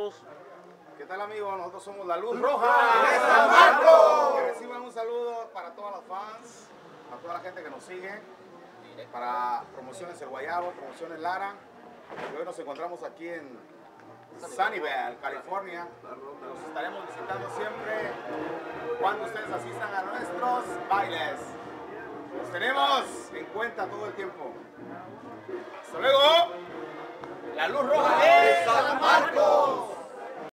Marcos. ¿Qué tal, amigos? Nosotros somos La Luz Roja de San Marcos. Que reciban un saludo para todos los fans, a toda la gente que nos sigue, para Promociones El Guayabo, Promociones Lara. Y hoy nos encontramos aquí en Sunnyvale, California. Los estaremos visitando siempre cuando ustedes asistan a nuestros bailes. Los tenemos en cuenta todo el tiempo. Hasta luego. La Luz Roja de San Marcos.